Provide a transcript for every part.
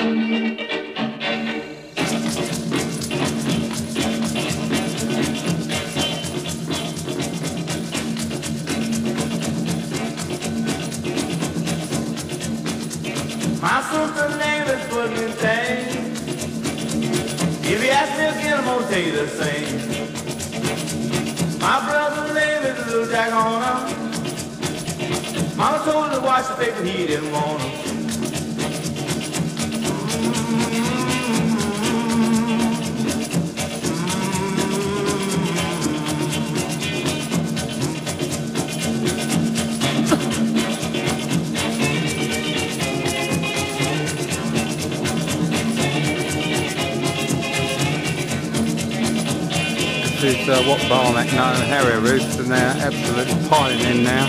My sister's name is Pudding Tang. If you ask me again, I'm gonna tell you the same. My brother's name is Little Jack Horner. Mama told him to wash the paper, he didn't want him. This is what Barmac know, Harrier Roost, and they're absolutely piling in now.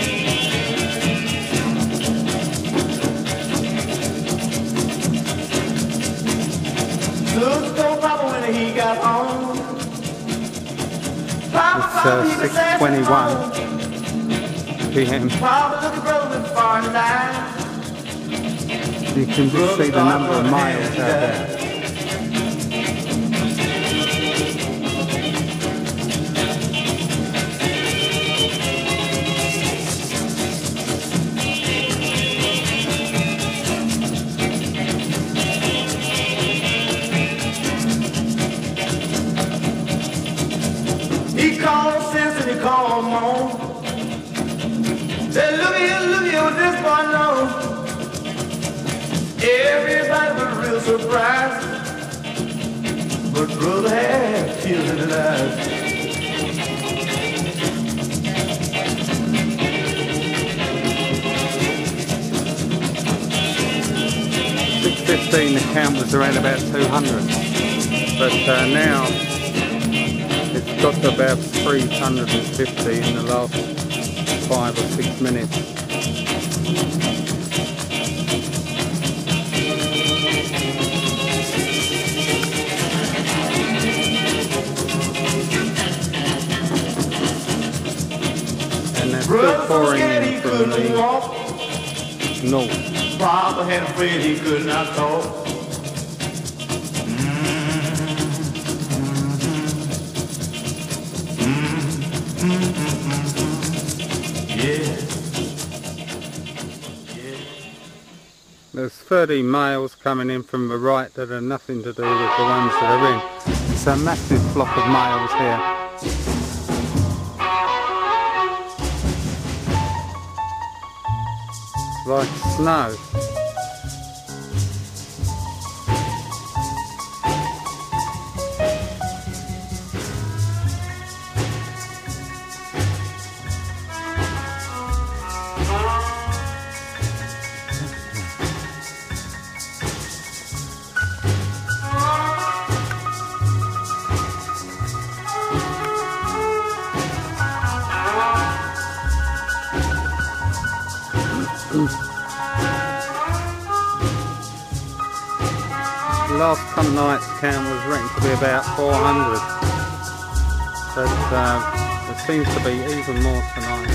It's 6:21 PM. You can just see the number of miles out there. He called sense and he called more. Said, look here, what this boy knows. Everybody was real surprised, but brother had tears in his eyes. $6.15 the count was around about 200, but now it's got to about 350 in the last 5 or 6 minutes. And they're still pouring in from the north. Papa had afraid he could not talk. There's 30 males coming in from the right that are nothing to do with the ones that are in. It's a massive flock of males here. It's like snow. Last couple nights count was reckoned to be about 400, but there seems to be even more tonight.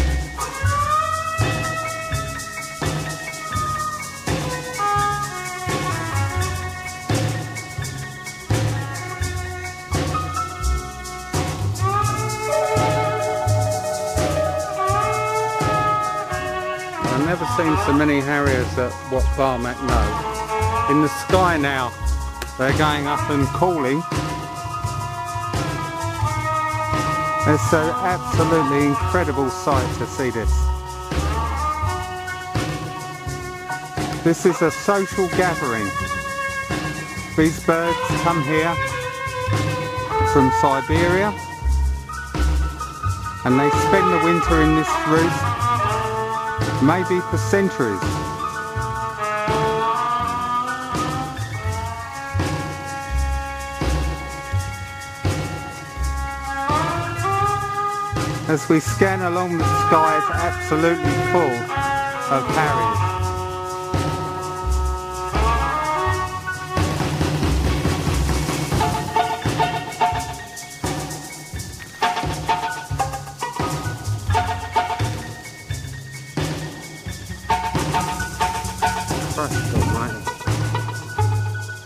I've never seen so many harriers at what Barmac knows. In the sky now, they're going up and calling. It's an absolutely incredible sight to see this. This is a social gathering. These birds come here from Siberia and they spend the winter in this roost, maybe for centuries. As we scan along, the sky is absolutely full of harriers. Christ almighty.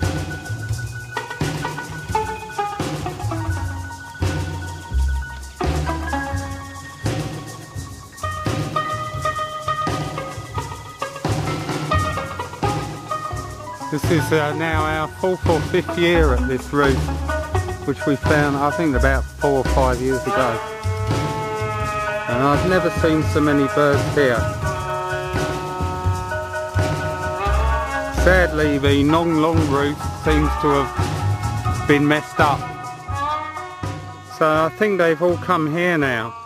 This is now our 4th or 5th year at this roost, which we found I think about 4 or 5 years ago. And I've never seen so many birds here. Sadly the Nong Long roost seems to have been messed up. So I think they've all come here now.